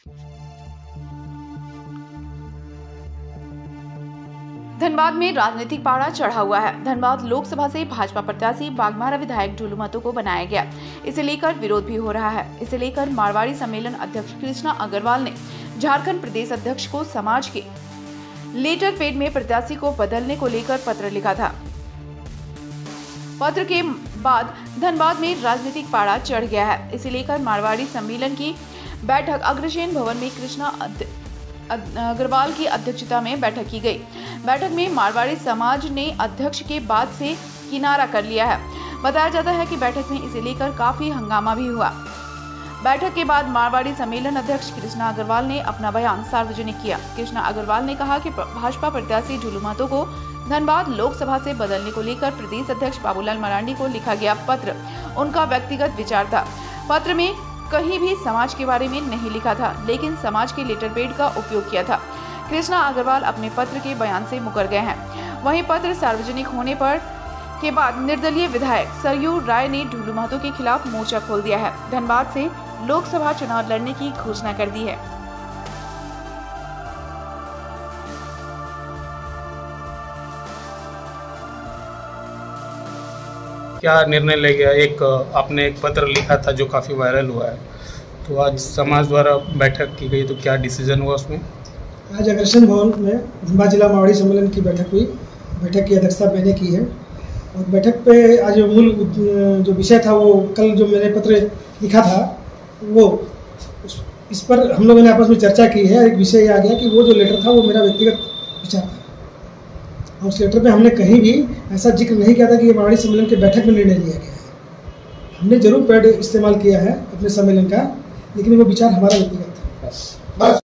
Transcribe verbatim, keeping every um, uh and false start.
धनबाद में राजनीतिक पारा चढ़ा हुआ है। धनबाद लोकसभा से भाजपा प्रत्याशी बाघमारा विधायक ढुलू महतो को बनाया गया। इसे लेकर विरोध भी हो रहा है। इसे लेकर मारवाड़ी सम्मेलन अध्यक्ष कृष्णा अग्रवाल ने झारखंड प्रदेश अध्यक्ष को समाज के लेटर पेड में प्रत्याशी को बदलने को लेकर पत्र लिखा था। पत्र के बाद धनबाद में राजनीतिक पारा चढ़ गया है। इसे लेकर मारवाड़ी सम्मेलन की बैठक अग्रसेन भवन में कृष्णा अग्रवाल की अध्यक्षता में बैठक की गई। बैठक में मारवाड़ी समाज ने अध्यक्ष के बाद से किनारा कर लिया है। बताया जाता है कि बैठक में इसे लेकर काफी हंगामा भी हुआ। बैठक के बाद मारवाड़ी सम्मेलन अध्यक्ष कृष्णा अग्रवाल ने अपना बयान सार्वजनिक किया। कृष्णा अग्रवाल ने कहा कि भाजपा प्रत्याशी ढुलू महतो को धनबाद लोकसभा से बदलने को लेकर प्रदेश अध्यक्ष बाबूलाल मरांडी को लिखा गया पत्र उनका व्यक्तिगत विचार था। पत्र में कहीं भी समाज के बारे में नहीं लिखा था, लेकिन समाज के लेटर पेड का उपयोग किया था। कृष्णा अग्रवाल अपने पत्र के बयान से मुकर गए हैं। वहीं पत्र सार्वजनिक होने पर के बाद निर्दलीय विधायक सरयू राय ने ढुलू महतो के खिलाफ मोर्चा खोल दिया है। धनबाद से लोकसभा चुनाव लड़ने की घोषणा कर दी है। क्या निर्णय ले गया? एक आपने एक पत्र लिखा था जो काफ़ी वायरल हुआ है, तो आज समाज द्वारा बैठक की गई, तो क्या डिसीजन हुआ उसमें? आज अग्रसेन भवन में धनबाद जिला मारवाड़ी सम्मेलन की बैठक हुई। बैठक की अध्यक्षता मैंने की है और बैठक पे आज मूल जो विषय था वो कल जो मैंने पत्र लिखा था वो इस पर हम लोगों ने आपस में चर्चा की है। एक विषय ये आ गया कि वो जो लेटर था वो मेरा व्यक्तिगत विचार था। उस लेटर में हमने कहीं भी ऐसा जिक्र नहीं किया था कि ये मारवाड़ी सम्मेलन के बैठक में निर्णय लिया गया है। हमने जरूर पैड इस्तेमाल किया है अपने सम्मेलन का, लेकिन वो विचार हमारा व्यक्तिगत था। बस।